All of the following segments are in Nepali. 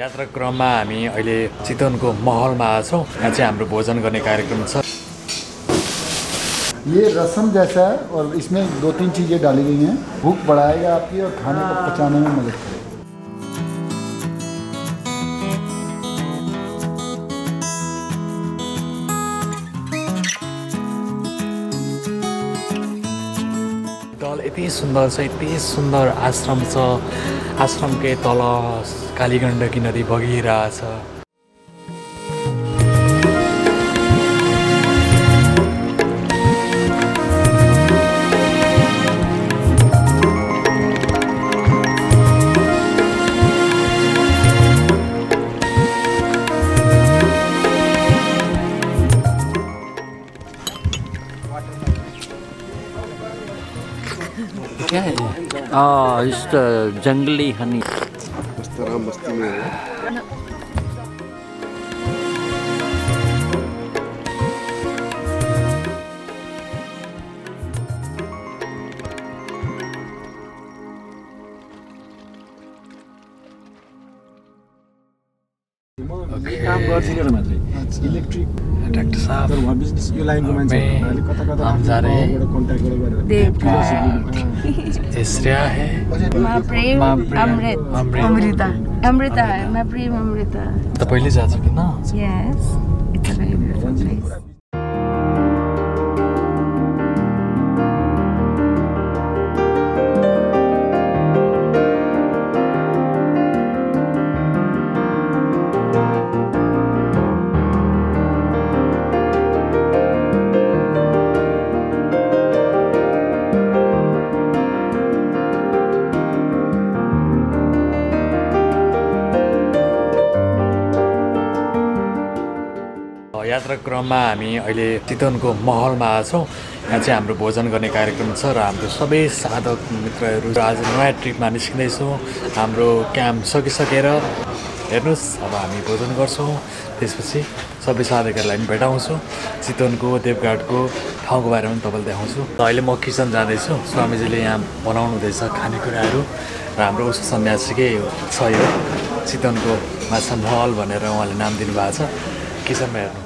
यात्रा क्रममा हामी अहिले चितवनको महलमा छौँ। यहाँ चाहिँ हाम्रो भोजन गर्ने कार्यक्रम छ। ये रसम जैसा है और इसमें 2-3 चीज़ें डाली गई हैं। भूख बढ़ाएगा आपकी और खाने को पचाने में मदद करेगा। दल यति सुन्दर छ, यति सुन्दर आश्रम छ। आश्रमकै तल कालीगण्डकी नदी बगिरहेछ। क्या है? इस जंगली हनी। मस्ती में है। काम गर्थिन मात्रै इलेक्ट्रिक डाक्टर साहब तर वहाँ बिजनेस यो लाइनको मान्छे अहिले कता हम जा रहे हैं। कन्ट्याक्ट गरेर श्रेया है, मैं प्रेम अमृता है, मैं प्रेम अमृता। तो पहले जा चुके ना। Yes, it's a very beautiful place. यात्रा क्रममा हामी अहिले चितवनको महलमा छौँ। यहाँ चाहिँ हाम्रो भोजन गर्ने कार्यक्रम छ र हाम्रो सबै साधक मित्रहरू आज नयाँ ट्रिपमा निस्किँदैछौँ। हाम्रो क्याम्प सकिसकेर हेर्नुहोस् अब हामी भोजन गर्छौँ। त्यसपछि सबै साधकहरूलाई पनि भेटाउँछु। चितवनको देवघाटको ठाउँको बारेमा पनि तपाईँलाई देखाउँछु। अहिले म किचन जाँदैछु। स्वामीजीले यहाँ बनाउनु हुँदैछ खानेकुराहरू र हाम्रो उसको सन्यासीकै छ यो चितवनको माछा महल भनेर उहाँले नाम दिनुभएको छ। किचनमा हेर्नु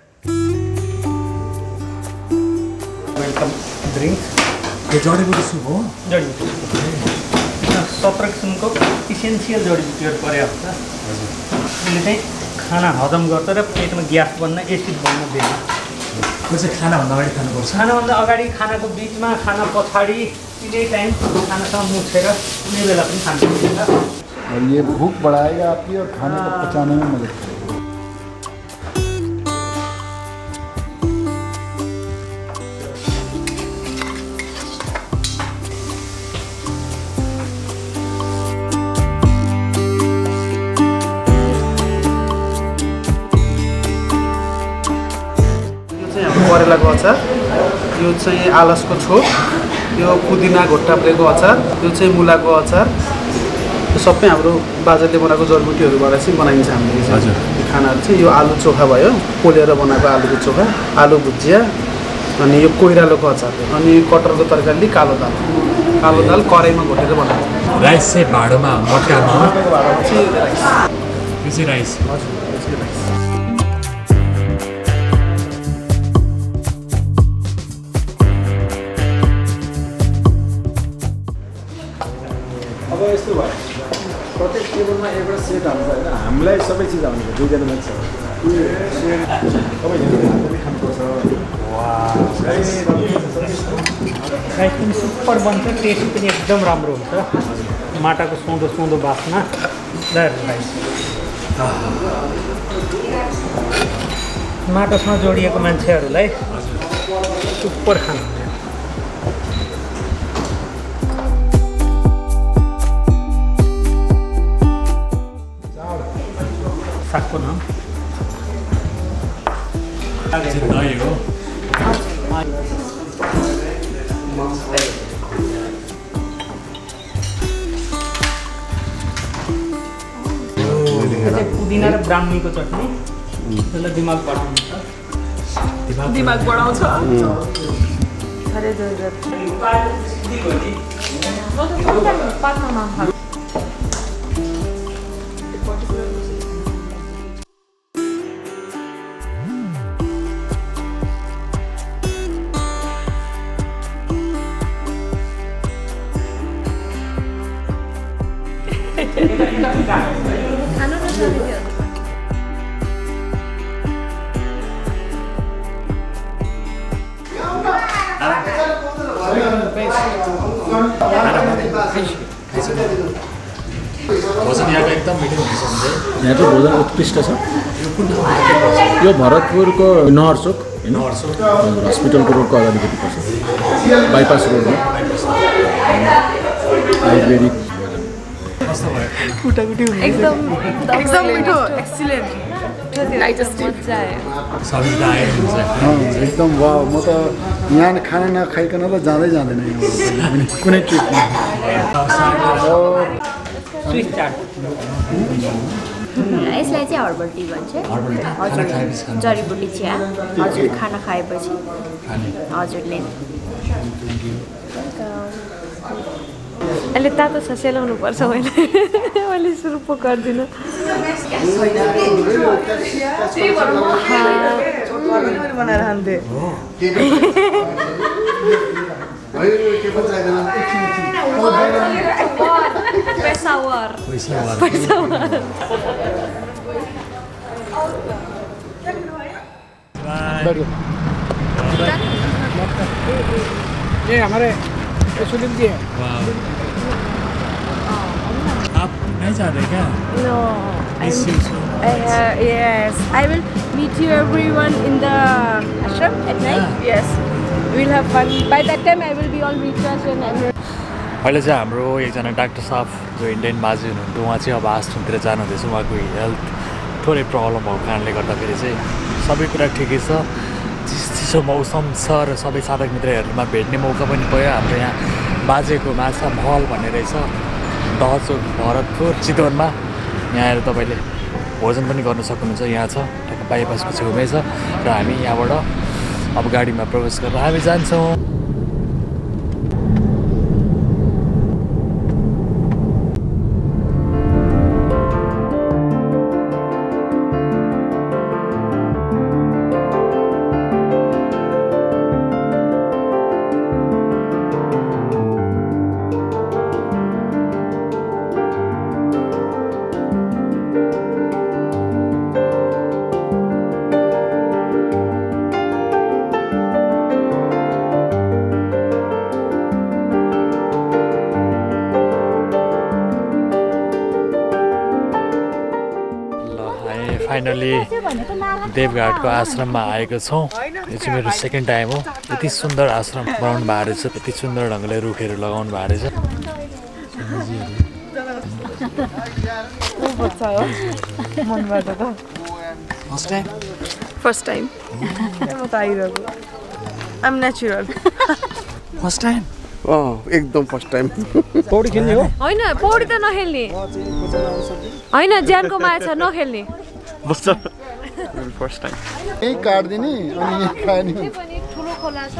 ड्रिंक यो जडीबुटी सुप हो। जडीबुटी 17 किसिमको इसेन्सियल जडीबुटीहरू परेको हुन्छ। यसले चाहिँ खाना हजम गर्छ र पेटमा ग्यास बन्न एसिड बन्न दिन्छ। यो चाहिँ खानाभन्दा अगाडि खानुपर्छ। खानाभन्दा अगाडि, खानाको बिचमा, खाना पछाडि, कुनै टाइम खानासँग मुछेर कुनै बेला पनि खान सकिन्छ। और ये भूख बढ़ाएगा आपकी और खाने को पचाने में मदद करेगा। करेलाको अचार, यो चाहिँ आलसको छोप, यो पुदिना घोट्टाप्रेको अचार, यो चाहिँ मुलाको अचार। यो सबै हाम्रो बाजेले बनाएको जडीबुटीहरूबाट चाहिँ बनाइन्छ हामीले चाहिँ खानाहरू चाहिँ। यो आलु चोखा भयो, पोलेर बनाएको आलुको चोखा, आलु भुजिया, अनि यो कोइरालोको अचार, अनि कटरको तरकारी, कालो दाल कराईमा घोटेर बनाएको। राइस चाहिँ भाँडोमा मटकामा चाहिँ राइस। यो चाहिँ राइस। हजुर, यो चाहिँ राइस। अब यस्तो भयो प्रत्येक टेबलमा एउटा सेट आउँछ होइन। हामीलाई सबै चिज आउने दुईजना मान्छे सबैले खानुपर्छ। राइस पनि सुपर बन्छ, टेस्ट पनि एकदम राम्रो हुन्छ। माटाको सुँदो सुँदो बास्ना राइस माटोसँग जोडिएको मान्छेहरूलाई सुपर खाना। सागको नाम दही हो। पुदिना र ब्राह्मीको चटनी त्यसलाई दिमाग बढाउँछ। दिमाग बढाउँछ। खानु नसक्यो भोजन यहाँको एकदम मिठो हुन्छ यहाँको भोजन उत्कृष्ट छ यो भरतपुरको नहरचोक होइन हस्पिटलको रोडको अगाडिपट्टि पर्छ बाइपास रोडमा आयुर्वेदिक एकदम मिठो एक्सिलेन्ट एकदम वाह म त यहाँ खाना नखाइकन त जाँदै जाँदैन यहाँ कुनै ट्रिपमा यसलाई चाहिँ हर्बल टी भन्छ हजुर जडीबुटी चिया हजुर खाना खाएपछि हजुरले अहिले तातो छ सेलाउनु पर्छ मैले सुरु पो गर्दिनँ बनाएर खान्थेँ पेसावर ये हमारे सुनील जी है आप नहीं चाहते क्या No, yes. I will meet you everyone in the ashram at night. Yes, we'll have fun. By that time, I will be all recharged and अहिले चाहिँ हाम्रो एकजना डाक्टर साहब जो इन्डियन बाजे हुनुहुन्थ्यो उहाँ चाहिँ अब आश्रमतिर जानुहुँदैछ उहाँको हेल्थ थोरै प्रब्लम भएको कारणले गर्दाखेरि चाहिँ सबै कुरा ठिकै छ चिसो मौसम छ र सबै साधक मित्रहरूमा भेट्ने मौका पनि पायो हाम्रो यहाँ बाजेको माछा महल भन्ने रहेछ दहचोक भरतपुर चितवनमा यहाँ आएर तपाईँले भोजन पनि गर्न सक्नुहुन्छ यहाँ छ ठ्याक्क बाइपासको छेउमै छ र हामी यहाँबाट अब गाडीमा प्रवेश गरेर हामी जान्छौँ फाइनली देवघाटको आश्रममा आएको छौँ यो चाहिँ मेरो सेकेन्ड टाइम हो यति सुन्दर आश्रम बनाउनु भएको रहेछ यति सुन्दर ढङ्गले रुखहरू लगाउनु भएको रहेछ First time. I'm natural. First time एकदम फर्स्ट टाइम पौडी खेल्ने हो होइन पौडी त नखेल्ने होइन ज्यानको माया छ नखेल्ने फर्स्ट टाइम यहीँ काट्दिने अनि यहाँ खाने ठुलो खोला छ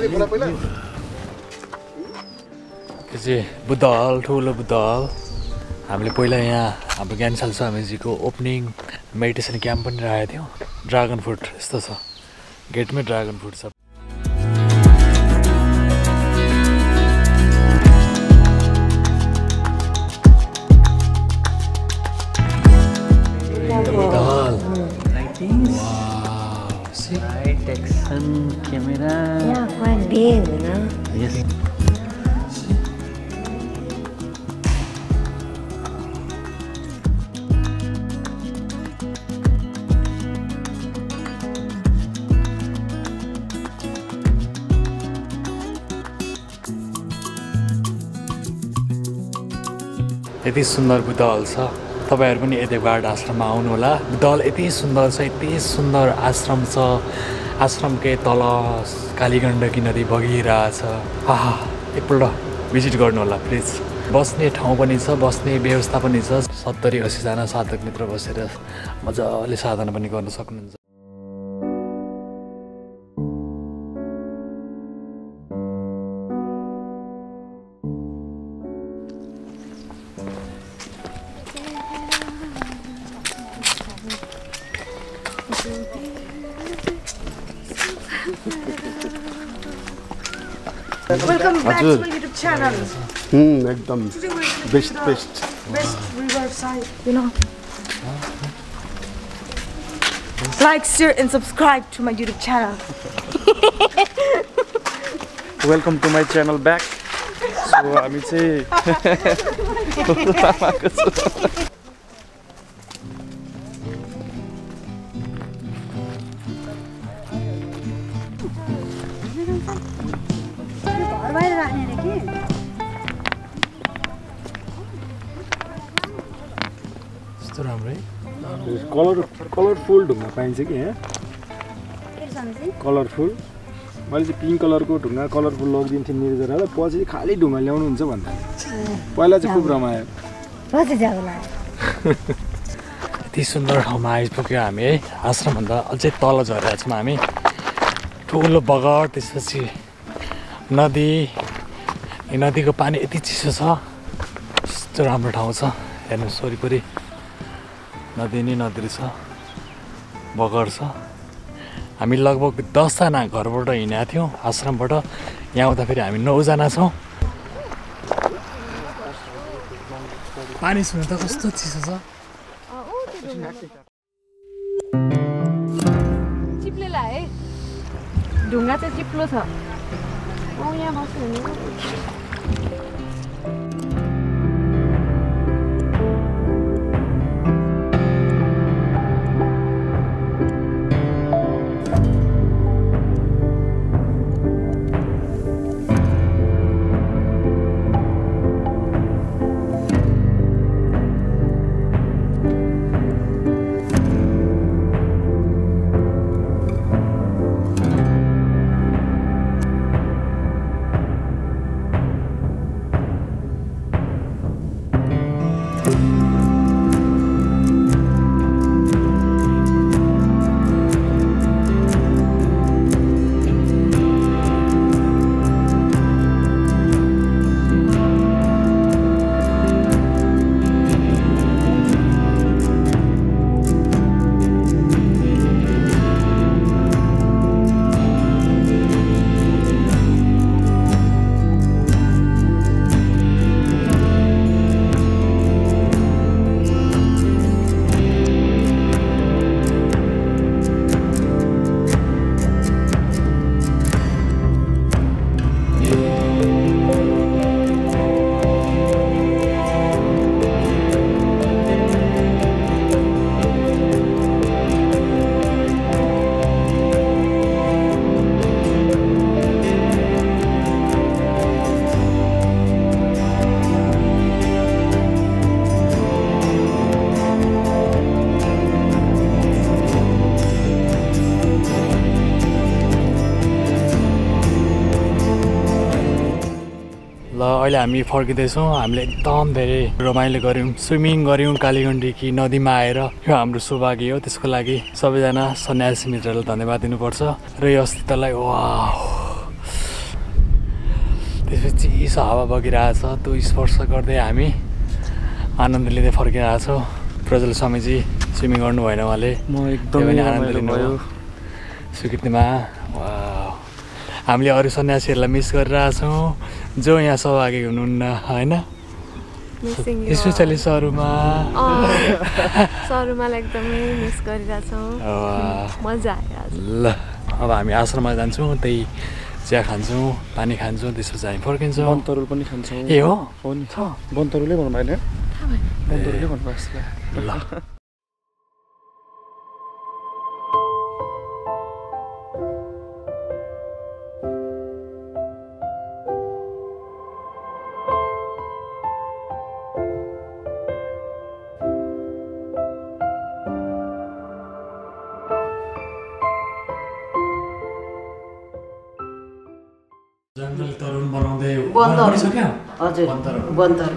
यो चाहिँ बुद्ध हल ठुलो बुद्ध हल हामीले पहिला यहाँ हाम्रो ज्ञानशाल स्वामीजीको ओपनिङ मेडिटेसन क्याम्प पनि राखेको थियौँ ड्रागन फ्रुट यस्तो छ गेटमै ड्रागन फ्रुट छ Right action camera. Yeah, quite big, you know. Yes. यति सुन्दर बुद्ध हल छ तपाईहरु पनि देवघाट आश्रममा आउनु होला बुद्ध हल यति सुन्दर छ यति सुन्दर आश्रम छ आश्रमकै तल कालीगण्डकी नदी बगिरहेछ आहा एकपल्ट भिजिट गर्नु होला प्लिज बस्ने ठाउँ पनि छ बस्ने व्यवस्था पनि छ 70-80 जना साधक मित्र बसेर मजाले साधना पनि गर्न सक्नुहुन्छ Welcome back to my YouTube channel. एकदम best Riverside, you know. Like, share, and subscribe to my YouTube channel. Welcome to my channel back so हामी चाहिँ कलरफुल ढुङ्गा पाइन्छ कि यहाँ कलरफुल मैले चाहिँ पिङ्क कलरको ढुङ्गा कलरफुल लगिदिन्थेँ निर्जरालाई पछि खालि ढुङ्गा ल्याउनुहुन्छ भन्दा पहिला चाहिँ खुब रमायो यति सुन्दर ठाउँमा आइपुग्यो हामी है आश्रमभन्दा अझै तल झरेका छौँ हामी ठुलो बगर त्यसपछि नदी यो नदीको पानी यति चिसो छ यस्तो राम्रो ठाउँ छ हेर्नुहोस् वरिपरि नदी नै नदी छ बगर छ हामी लगभग 10 जना घरबाट हिँडेका थियौँ आश्रमबाट यहाँ आउँदाखेरि हामी 9 जना छौँ पानी सुन्नु त कस्तो चिसो छ चिप्लेला है ढुङ्गा चाहिँ चिप्लो छ यहाँ बस्नु नि अहिले हामी फर्किँदैछौँ हामीले एकदम धेरै रमाइलो गऱ्यौँ स्विमिङ गऱ्यौँ कालीगण्डकी नदीमा आएर यो हाम्रो सौभाग्य हो त्यसको लागि सबैजना सन्यासी मित्रहरूलाई धन्यवाद दिनुपर्छ र यो अस्तित्वलाई वाह त्यसपछि चिसो हावा बगिरहेछ त्यो स्पर्श गर्दै हामी आनन्द लिँदै फर्किरहेछौँ प्रज्वल स्वामीजी स्विमिङ गर्नु भएन उहाँले म एकदमै आनन्द लिनुभयो स्वीकृतिमा हामीले अरू सन्यासीहरूलाई मिस गरिरहेछौँ जो यहाँ सहभागी हुनुहुन्न होइन स्पेसली सरुमा सरुमालाई एकदमै मिस गरिरहेछौँ मजा आयो ल अब हामी आश्रममा जान्छौँ त्यही चिया खान्छौँ पानी खान्छौँ त्यसपछि हामी फर्किन्छौँ बनतरुल पनि खान्छौँ ए हो नि छ बनतरुलै भन्नु भएन बनतरुलै भन्नुभएको ल जङ्गल तरुल बनाउँदै हजुर बनतरुल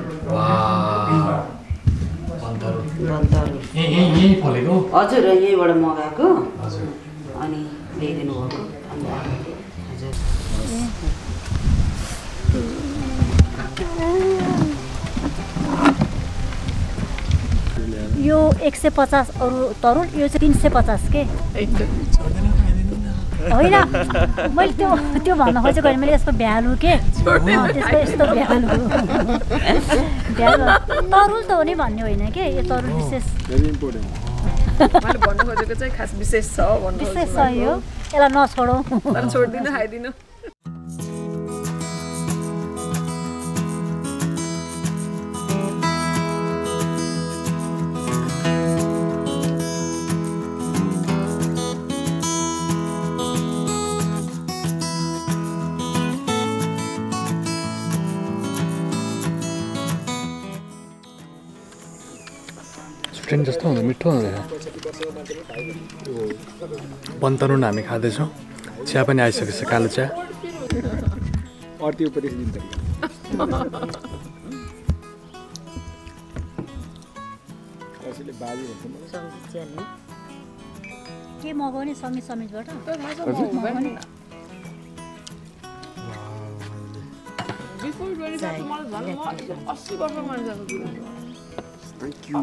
यही फलेको हजुर यहीँबाट मगाएको अनि ल्याइदिनु भएको यो 150 अरू तरुल यो चाहिँ 350 के होइन मैले त्यो भन्न खोजेको होइन मैले यसको भ्यालु के त्यसको यस्तो भ्यालु तरुल त हो नि भन्ने होइन के यो तरुल विशेष मैले भन्नु खोजेको चाहिँ खास विशेष छ भन्नु विशेष छ यो यसलाई नछोडौँ तर छोड्दिनु खाइदिनु ट्रेन जस्तो हुँदैन मिठो हुँदैन बन्तरुन हामी खाँदैछौँ चिया पनि आइसकेछ कालो चिया के मगाउने समिजबाट Thank you.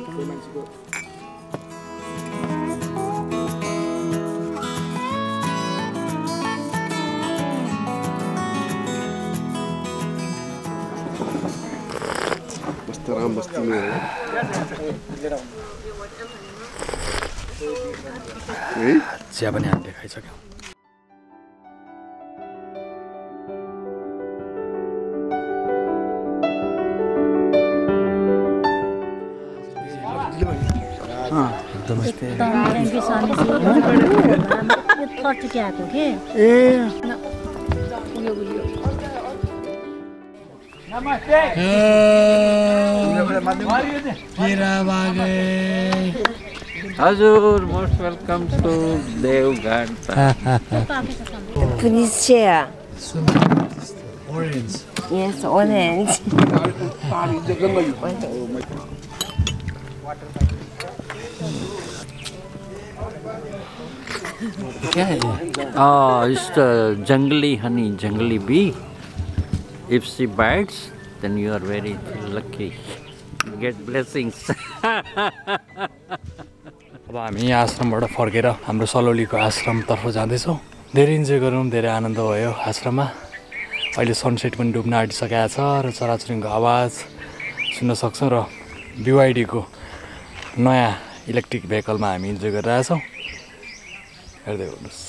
चिया पनि हामीले खाइसक्यौँ हजुर मोस्ट वेलकम टु देवघाट Please share. Orange. Yes, orange. क्या है it's the jungly honey, jungly bee. If she bites, then you are very lucky. Get blessings. अब हामी आश्रमबाट फर्केर हाम्रो सलौलीको आश्रमतर्फ जाँदैछौँ धेरै इन्जोय गरौँ धेरै आनन्द भयो आश्रममा अहिले सनसेट पनि डुब्न आँटिसकेको छ र चराचुरुङ्गीको आवाज सुन्न सक्छौँ र BYD को नयाँ इलेक्ट्रिक भेहिकलमा हामी इन्जोय गरिरहेछौँ हेर्दै गर्नुहोस्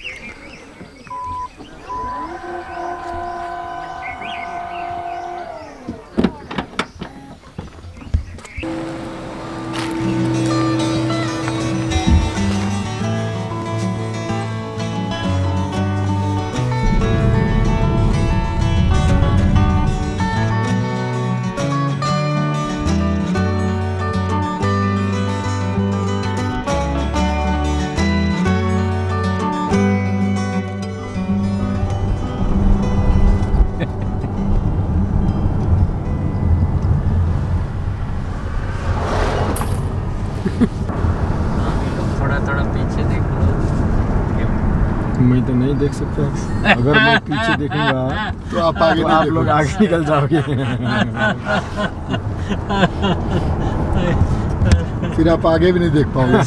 मैं तो नहीं देख सकता अगर मैं पीछे देखूंगा तो आप आगे तो आप लोग आगे निकल जाओगे फिर आप आगे भी नहीं देख पाओगे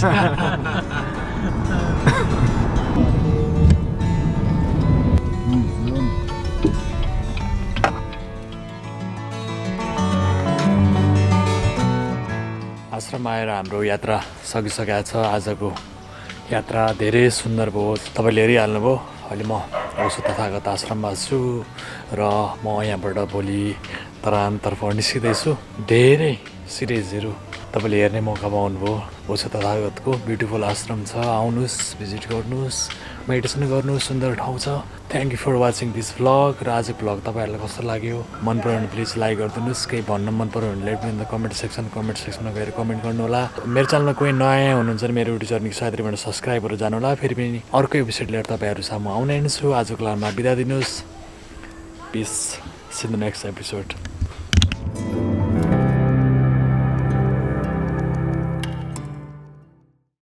आश्रम आएर हाम्रो यात्रा सकिसकेको छ आजको यात्रा धेरै सुन्दर भयो तपाईले हेरिहाल्नुभयो अहिले म औषध तथागत आश्रममा छु र म यहाँबाट भोलि तरानतर्फ निस्किँदैछु धेरै सिरिजहरू तपाईले हेर्ने मौका पाउनुभयो औषध तथागतको ब्युटिफुल आश्रम छ आउनुहोस् भिजिट गर्नुहोस् मेडिटेसन गर्नुहोस् सुन्दर ठाउँ छ thank you for watching this vlog र आजको भ्लग तपाईँहरूलाई कस्तो लाग्यो मन पऱ्यो भने प्लिज लाइक गरिदिनुहोस् केही भन्न मन पऱ्यो भने let me in the comment सेक्सनमा गएर कमेन्ट गर्नु होला मेरो च्यानलमा कोही नयाँ हुनुहुन्छ भने मेरो युट्युब च्यानलको साथीबाट सब्सक्राइबहरू जानु होला फेरि पनि अर्को एपिसोड लिएर तपाईँहरू सामु आउने छु आजको लागि बिदा दिनुहोस् peace see in the next episode